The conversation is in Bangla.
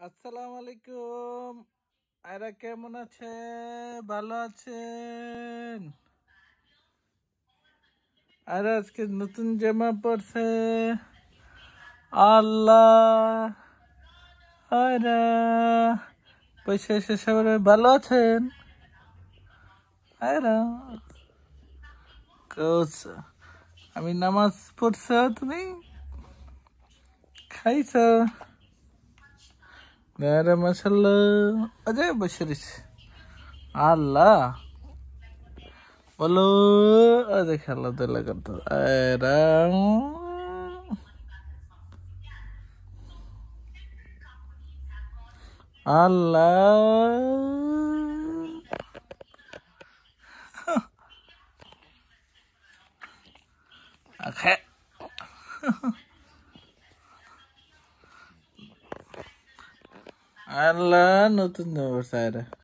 আসসালামু আলাইকুম। আয়রা কেমন আছে? ভালো আছেন? আয়রা আজকে নতুন জামা পরছে। আল্লাহ, আয়রা পয়সা এসে সবাই ভালো আছেন? আয়রা কোচ, আমি নামাজ পড়ছ, তুমি খাইছ? আয়রা মাশাল্লাহ অজয় বসে রয়েছে। আল্লাহ বলো, আজ খেলাধুলা করতো আয়রা। আল্লাহ আল্লাহ নতুন নম্বর